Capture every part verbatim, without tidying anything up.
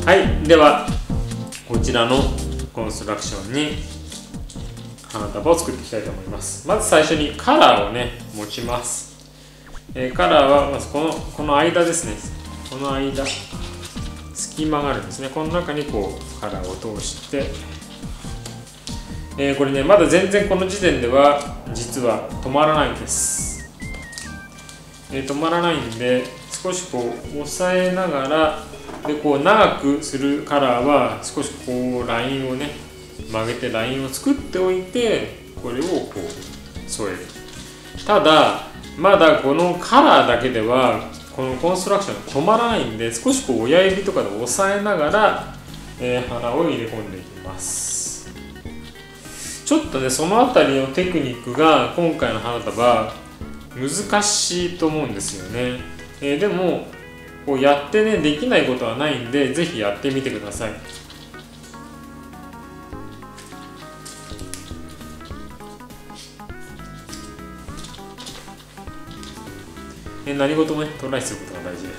はい、ではこちらのコンストラクションに花束を作っていきたいと思います。まず最初にカラーをね持ちます。えー、カラーはまずこのこの間ですね。この間隙間があるんですね。この中にこうカラーを通して、えー、これねまだ全然この時点では実は止まらないんです。えー、止まらないんで少しこう押さえながらでこう長くするカラーは少しこうラインをね曲げてラインを作っておいてこれをこう添える。ただまだこのカラーだけではこのコンストラクションが止まらないんで少しこう親指とかで押さえながら、えー、花を入れ込んでいきます。ちょっとねそのあたりのテクニックが今回の花束難しいと思うんですよね。えー、でもこうやってねできないことはないんでぜひやってみてください。え何事もねトライすることが大事です。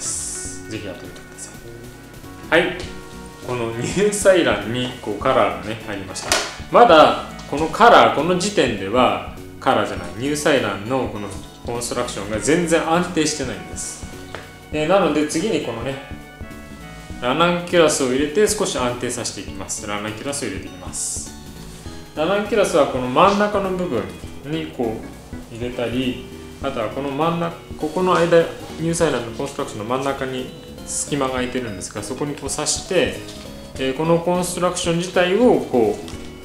ぜひやってみてください。はい、この入彩欄にこうカラーがね入りました。まだこのカラーこの時点ではカラーじゃない入彩欄のこのコンストラクションが全然安定してないんです。えー、なので次にこのねラナンキュラスを入れて少し安定させていきます。ラナンキュラスを入れていきます。ラナンキュラスはこの真ん中の部分にこう入れたり、あとはこの真ん中ここの間入彩欄のコンストラクションの真ん中に隙間が空いてるんですがそこにこう刺して、えー、このコンストラクション自体をこ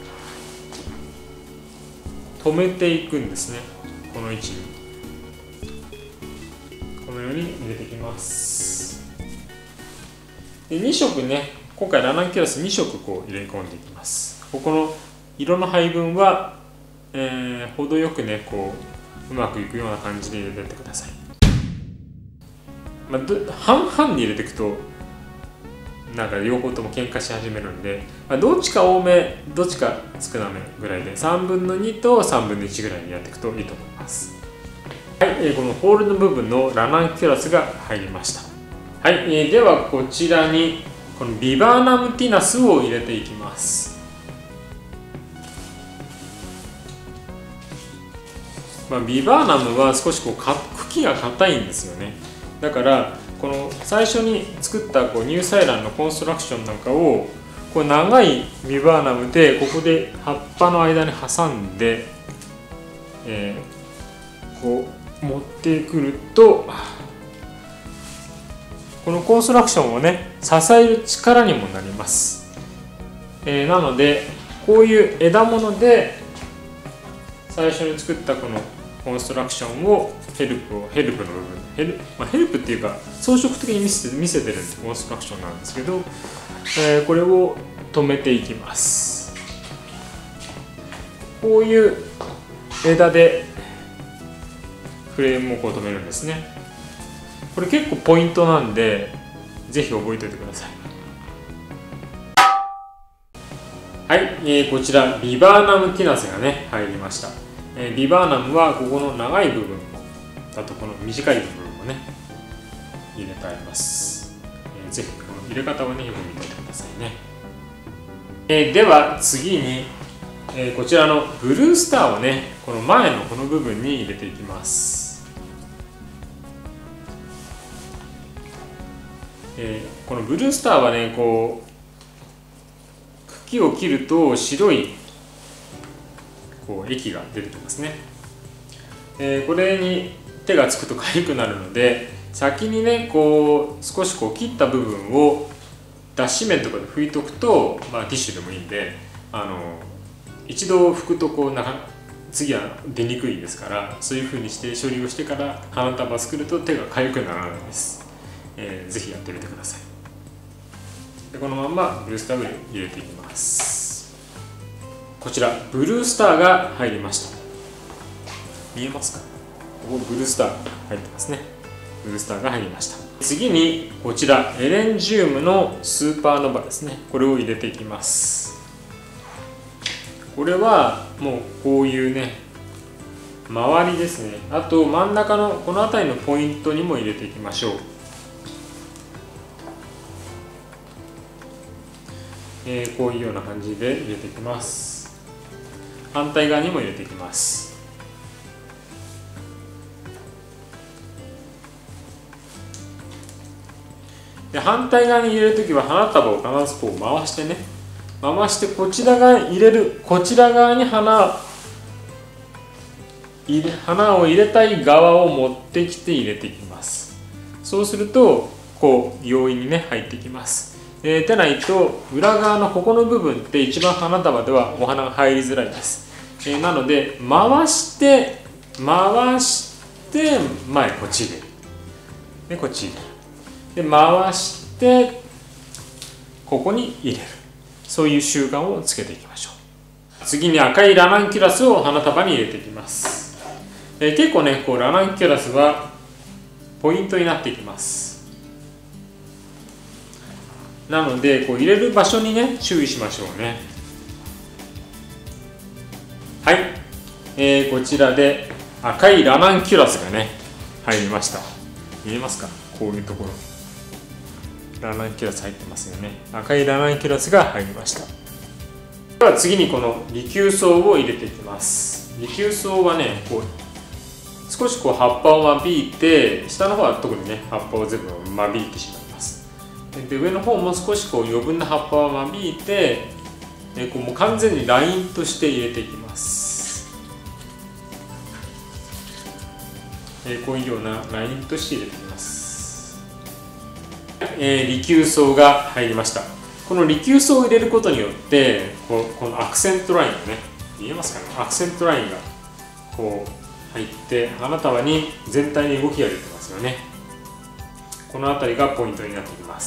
う止めていくんですね。この位置にこのように入れていきます。でに色ね今回ラナンキュラスに色こう入れ込んでいきます。ここの色の配分は、えー、程よくねこううまくいくような感じで入れてってください。まあ、半々に入れていくとなんか両方とも喧嘩し始めるんで、まあ、どっちか多めどっちか少なめぐらいでさんぶんのにとさんぶんのいちぐらいにやっていくといいと思います。はい、えー、このホールの部分のラナンキュラスが入りました。はい、えー、ではこちらにこのビバーナムティナスを入れていきます。まあ、ビバーナムは少しこうか茎が硬いんですよね。だからこの最初に作ったこう入彩欄のコンストラクションなんかをこう長いビバーナムでここで葉っぱの間に挟んで、えー、こう持ってくるとこのコンストラクションをね支える力にもなります。えー、なのでこういう枝物で最初に作ったこのコンストラクションをヘルプをヘルプの部分ヘル、まあ、ヘルプっていうか装飾的に見せて見せてるコンストラクションなんですけど、えー、これを止めていきます。こういう枝でフレームをこう止めるんですね。これ結構ポイントなんでぜひ覚えておいてください。はい、えー、こちらビバーナムティナスがね入りました。えー、ビバーナムはここの長い部分あとこの短い部分をね入れ替えます。えー、ぜひこの入れ方をねよく見ておいてくださいね。えー、では次に、えー、こちらのブルースターをねこの前のこの部分に入れていきます。えー、このブルースターはねこう茎を切ると白いこう液が出てきますね。えー、これに手がつくと痒くなるので先にねこう少しこう切った部分を脱脂綿とかで拭いとくと、まあ、ティッシュでもいいんであの一度拭くとこうなか次は出にくいですからそういう風にして処理をしてから花束作ると手が痒くならないです。えー、ぜひやってみてください。でこのままブルースターを入れていきます。こちらブルースターが入りました。見えますか？ここブルースター入ってますね。ブルースターが入りました。次にこちらエレンジウムのスーパーノヴァですね。これを入れていきます。これはもうこういうね周りですね。あと真ん中のこの辺りのポイントにも入れていきましょう。 えー、こういうような感じで入れていきます。反対側にも入れていきます。で反対側に入れるときは花束を必ずこう回してね、回してこちら側に入れる、こちら側に花入れ花を入れたい側を持ってきて入れていきます。そうするとこう容易にね入ってきます。えー、でないと裏側のここの部分って一番花束ではお花が入りづらいです。えー、なので回して回して前こっち入れる。でこっち入れる。で回してここに入れる、そういう習慣をつけていきましょう。次に赤いラナンキュラスを花束に入れていきます。えー、結構ねこうラナンキュラスはポイントになっていきます。なのでこう入れる場所にね注意しましょうね。はい、えー、こちらで赤いラナンキュラスがね入りました。見えますか？こういうところラナンキュラス入ってますよね。赤いラナンキュラスが入りました。では次にこの利休草を入れていきます。利休草はねこう少しこう葉っぱを間引いて、下の方は特にね葉っぱを全部間引いてしまいます。で上の方も少しこう余分な葉っぱを間引いて、えこうもう完全にラインとして入れていきます。えこういうようなラインとして入れていきます。えー、利休草が入りました。この利休草を入れることによってこうこのアクセントラインがね見えますかね、アクセントラインがこう入って花束に全体に動きが出てますよね。この辺りがポイントになってきます。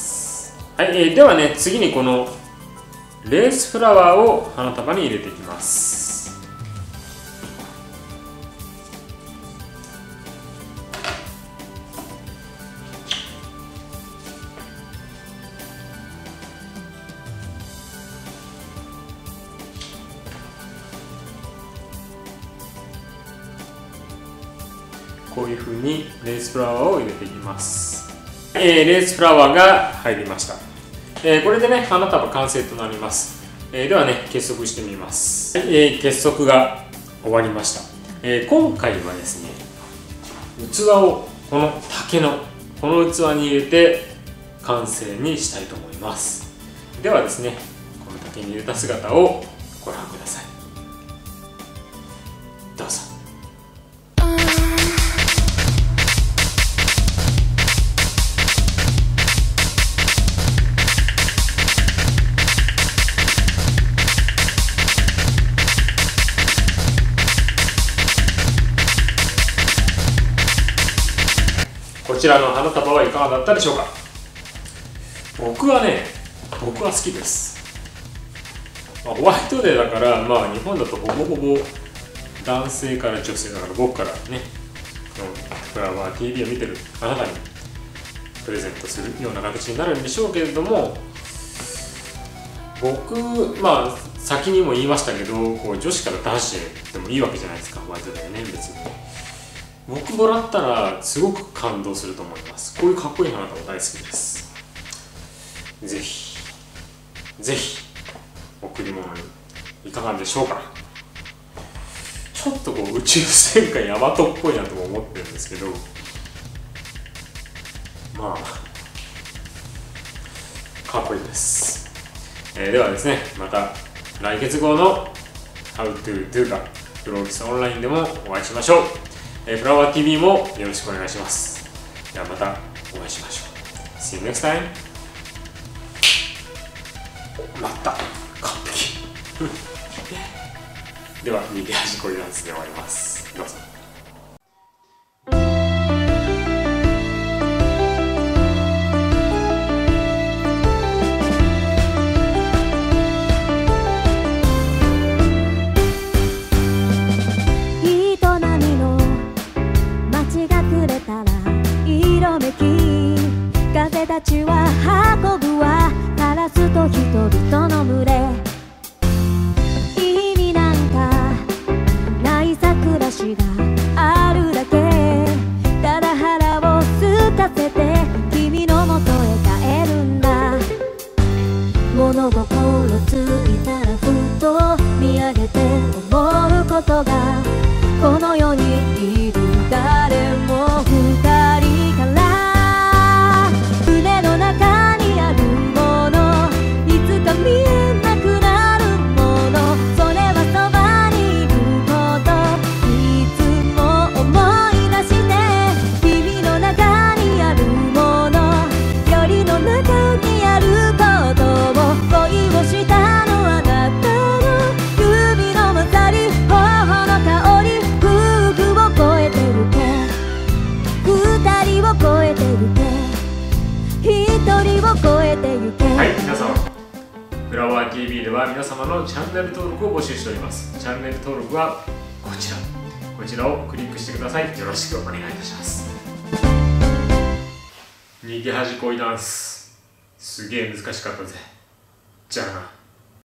はい、えー、ではね次にこのレースフラワーを花束に入れていきます。こういうふうにレースフラワーを入れていきます。えー、レースフラワーが入りました。えー、これでね花束完成となります。えー、ではね結束してみます。はい、えー、結束が終わりました。えー、今回はですね器をこの竹のこの器に入れて完成にしたいと思います。ではですねこの竹に入れた姿をご覧ください。どうぞ。こちらの花束はいかがだったでしょうか。僕はね僕は好きです。まあ、ホワイトデーだから、まあ、日本だとほぼほぼ男性から女性だから僕からねフラワー ティービー を見てるあなたにプレゼントするような形になるんでしょうけれども、僕まあ先にも言いましたけどこう女子から出してでもいいわけじゃないですか、ホワイトデーね。別に僕もらったらすごく感動すると思います。こういうかっこいい花束大好きです。ぜひぜひ贈り物にいかがでしょうか。ちょっとこう宇宙戦艦ヤマトっぽいなとも思ってるんですけど、まあかっこいいです。えー、ではですねまた来月号の How to Do かフローキスオンラインでもお会いしましょう。えー、フラワー ティービー もよろしくお願いします。ではまたお会いしましょう。See you next time. また完璧では逃げ恥こりダンスで終わります。どうぞ。 風たちは運ぶわカラスと人々の群れ、意味なんかない桜しが一人を超えてゆけ。 はい、皆様、フラワー ティーブイ では皆様のチャンネル登録を募集しております。チャンネル登録はこちらこちらをクリックしてください。よろしくお願いいたします。逃げ恥恋ダンス、すげえ難しかったぜ。じゃあな。